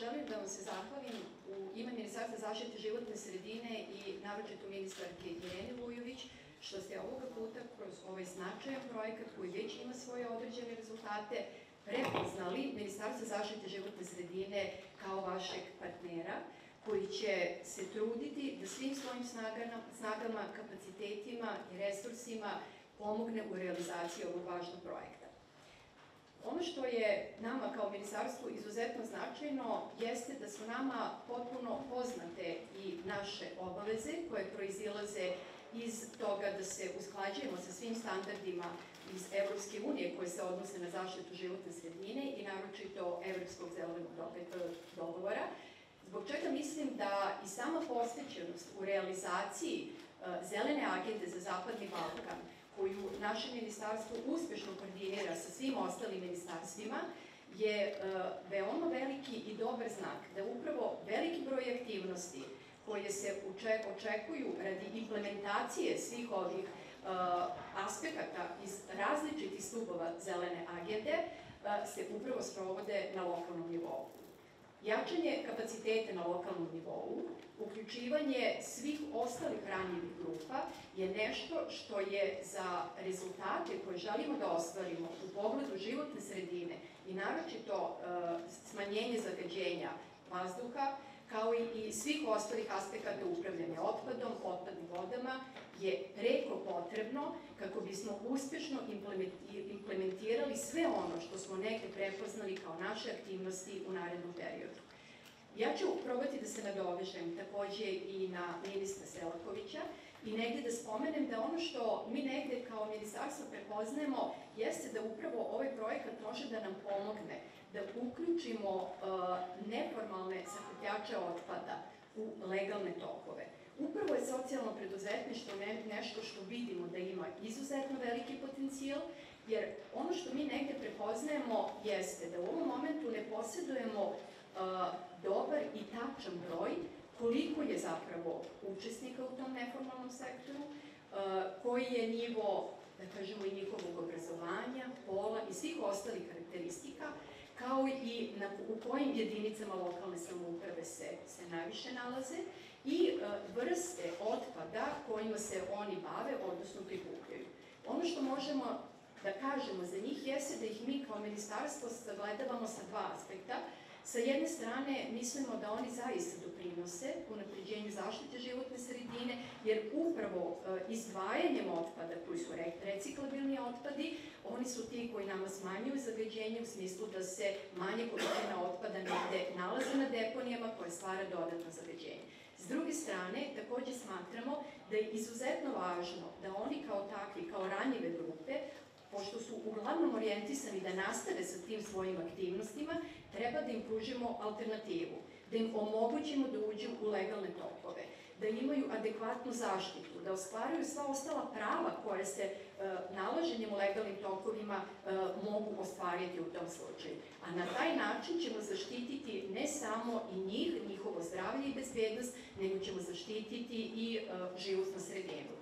Želim da vam se zahvalim u ime Ministarstva zaštite životne sredine i naročito ministarke Irene Vujović, što ste ovoga puta kroz ovaj značajan projekat koji već ima svoje određene rezultate prepoznali Ministarstvo zaštite životne sredine kao vašeg partnera, koji će se truditi da svim svojim snagama, kapacitetima i resursima pomogne u realizaciji ovog važnog projekta. Ono što je nama kao ministarstvu izuzetno značajno jeste da su nama potpuno poznate i naše obaveze koje proizilaze iz toga da se usklađujemo sa svim standardima iz Evropske unije koje se odnose na zaštitu životne sredine i naročito Evropskog zelenog dogovora, zbog čega mislim da i sama posvećenost u realizaciji zelene agende za Zapadni Balkan, koju naše ministarstvo uspešno koordinira sa svim ostalim ministarstvima, je veoma veliki i dobar znak da upravo veliki broj aktivnosti koje se očekuju radi implementacije svih ovih aspekata iz različitih stubova zelene agende se upravo sprovode na lokalnom nivou. Jačanje kapaciteta na lokalnom nivou, uključivanje svih ostalih ranjivih grupa je nešto što je za rezultate koje želimo da ostvarimo u pogledu životne sredine i naročito smanjenje zagađenja vazduha, kao i svih ostalih aspekata upravljanja otpadom, otpadnim vodama, je preko potrebno kako bismo uspešno implementirali sve ono što smo negde prepoznali kao naše aktivnosti u narednom periodu. Ja ću probati da se nadovežem takođe i na ministra Selakovića i negde da spomenem da ono što mi negde kao ministarstvo prepoznajemo jeste da upravo ovaj projekat može da nam pomogne da uključimo neformalne sakupljače otpada u legalne tokove. Upravo je socijalno preduzetništvo nešto što vidimo da ima izuzetno veliki potencijal, jer ono što mi negde prepoznajemo jeste da u ovom momentu ne posjedujemo dobar i tačan broj koliko je zapravo učesnika u tom neformalnom sektoru, koji je nivo, da kažemo, i njihovog obrazovanja, pola i svih ostalih karakteristika, kao i u kojim jedinicama lokalne samouprave se najviše nalaze i vrste otpada kojima se oni bave, odnosno prikupljaju. Ono što možemo da kažemo za njih jeste da ih mi kao ministarstvo sagledavamo sa dva aspekta. Sa jedne strane, mislimo da oni zaista doprinose unapređenju zaštite životne sredine, jer upravo izdvajanjem otpada, koji su reciklabilni otpadi, oni su ti koji nama smanjuju zagađenje u smislu da se manje količina otpada negde nalaze na deponijama koje stvara dodatno zagađenje. S druge strane, takođe smatramo da je izuzetno važno da oni kao takvi, kao ranjive grupe, pošto su uglavnom orijentisani da nastave sa tim svojim aktivnostima, treba da im pružimo alternativu, da im omogućimo da uđu u legalne tokove, da imaju adekvatnu zaštitu, da ostvaruju sva ostala prava koje se nalaženjem u legalnim tokovima mogu ostvariti u tom slučaju. A na taj način ćemo zaštititi ne samo i njih, njihovo zdravlje i bezbednost, nego ćemo zaštititi i životnu sredinu.